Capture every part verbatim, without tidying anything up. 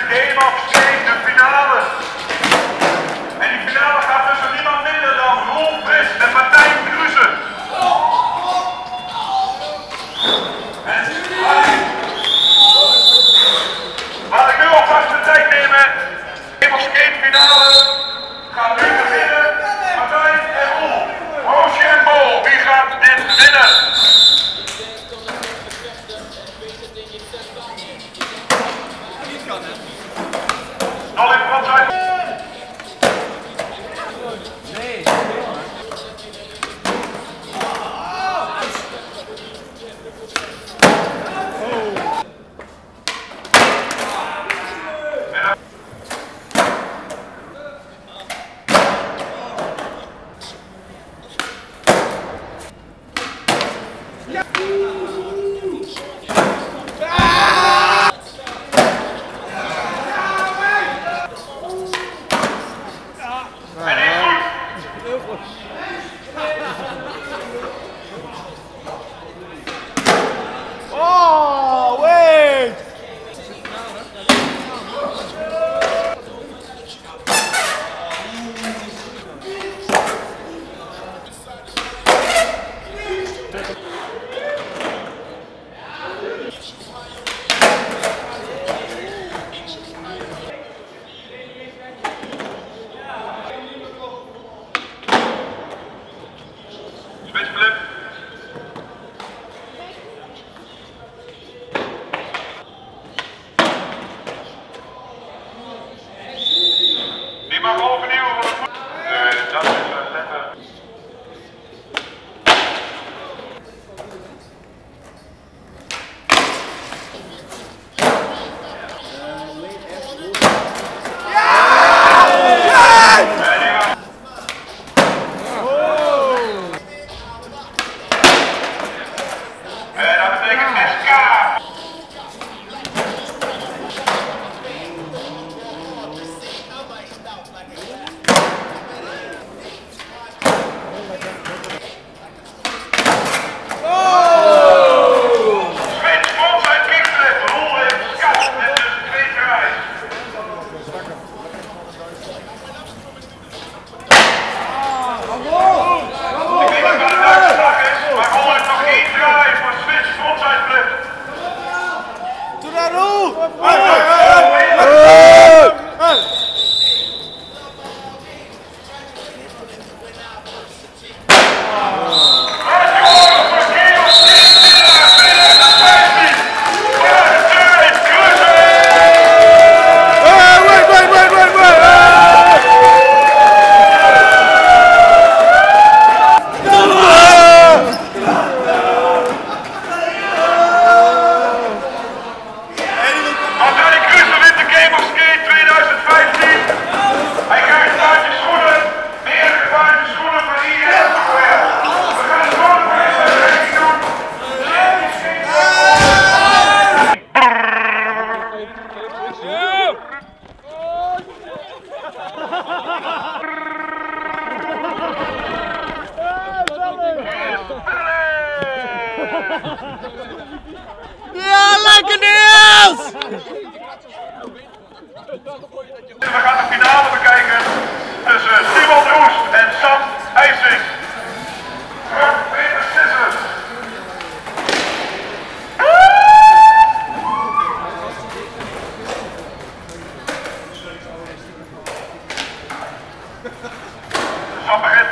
Game of Skate, de finale. En die finale gaat tussen niemand minder dan Roel Vris en Martijn Kruse. En laat ik nu alvast de tijd nemen. Game of Skate finale gaat nu beginnen. Martijn en Roel. Rochambeau, wie gaat dit winnen? Al in front zijn. Nee. Oh, wait! Spitsflip. Die mag overnieuw voor de voet. Nee, dat is een letter. En dat betekent S K. Switch, frontside kickflip, Roel heeft kat met dus twee tries. Ik weet niet wat de uitslag is, maar Roel heeft nog één try voor switch, frontside flip. Doe dat, Roel! Martijn Kruse wint de Game of Skate twintig vijftien. Hij krijgt paardje schoenen, meer paardje schoenen van I S Software. We gaan het gewoon voor eens een rekening doen. Ja, lekker Niels! We gaan de finale bekijken tussen Simon Roest en Sam IJsink. Frank Peter Sissers. Sam begint.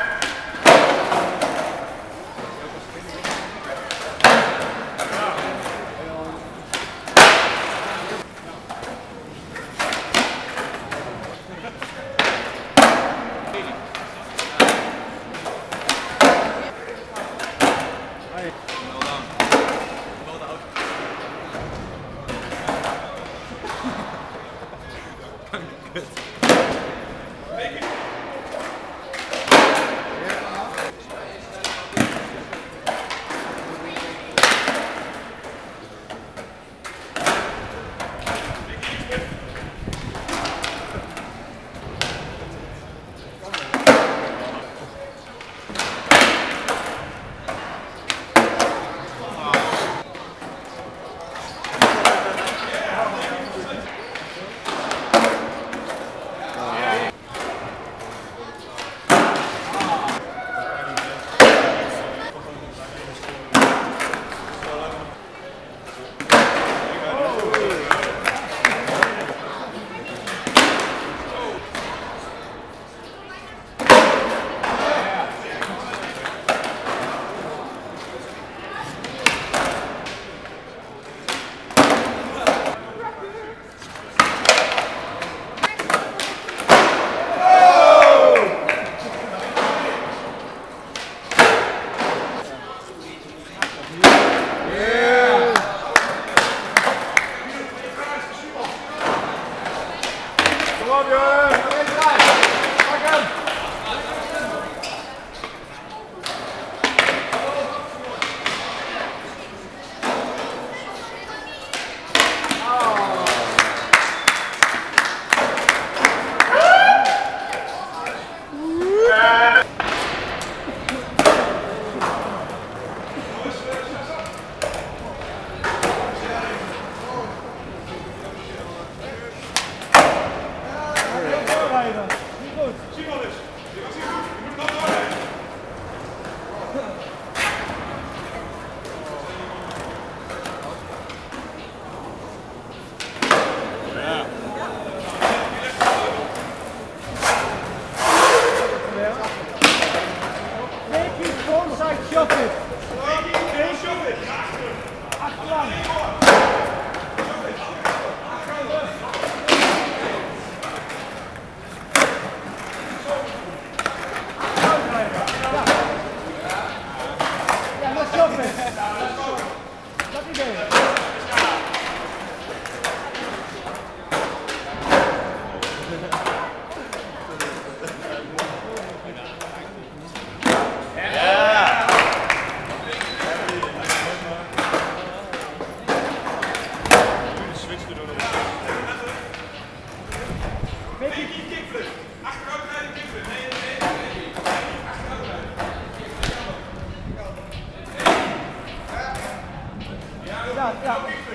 ja, ja.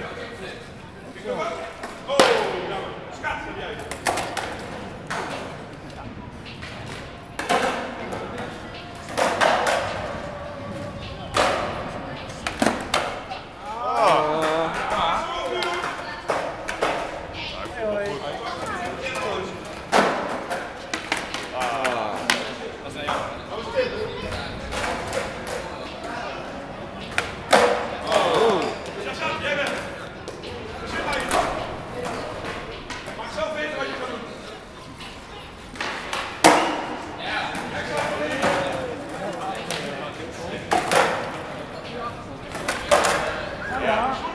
Oh, jammer. Schat, heb jij. Ja.